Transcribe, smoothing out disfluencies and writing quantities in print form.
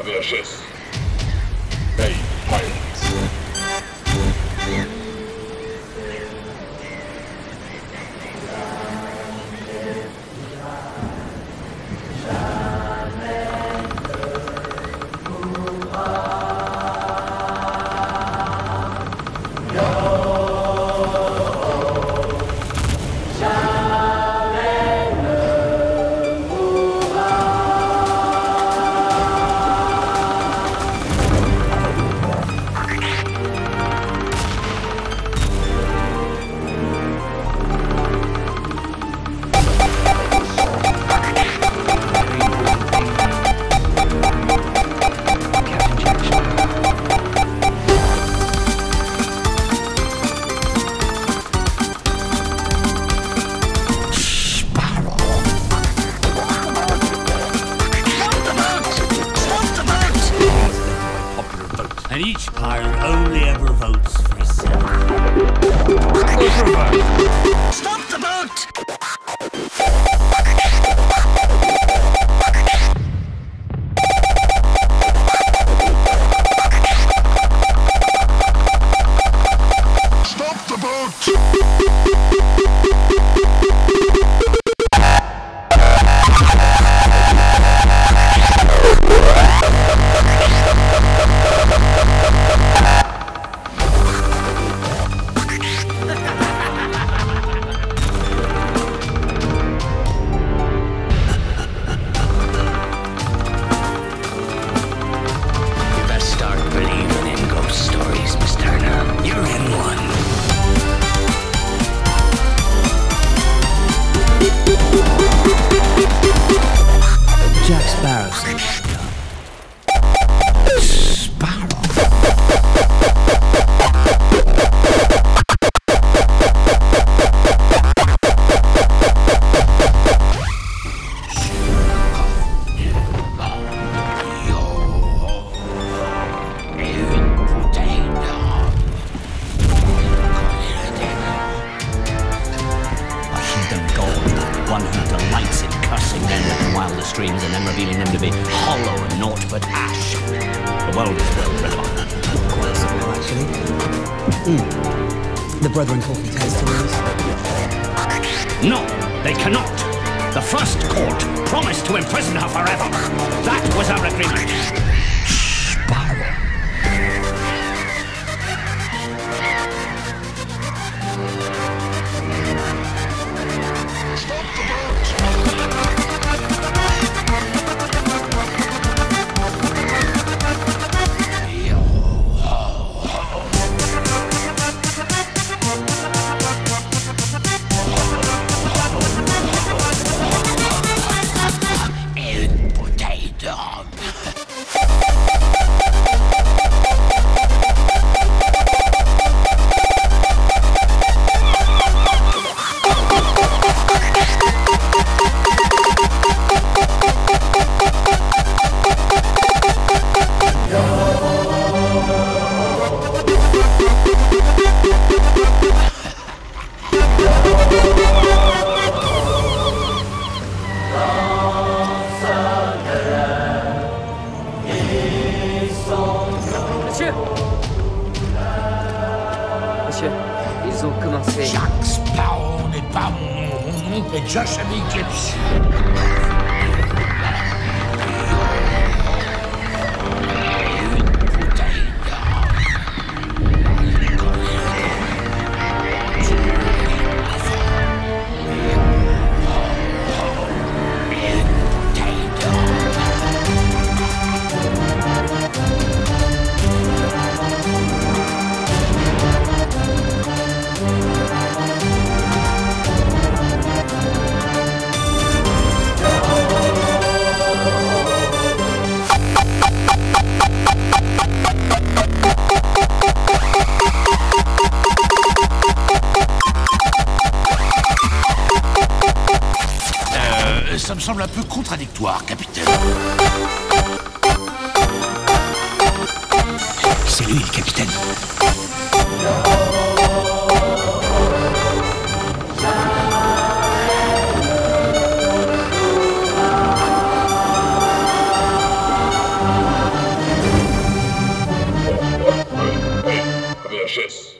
vicious. Hey, pirates. And each pirate only ever votes for himself. Stop the boat! Stop the boat! Jack Sparrow. One who delights in cursing men with the wildest dreams and then revealing them to be hollow and naught but ash. The world is well rid of them. Quite simple, actually. The brethren call me taste to lose. No, they cannot. The first court promised to imprison her forever. That was our agreement. Sparrow. Monsieur, ils ont commencé. Jack Sparrow n'est pas mon nom, et Josh Gibbs. Ça me semble un peu contradictoire, capitaine. C'est lui, le capitaine. sagesse.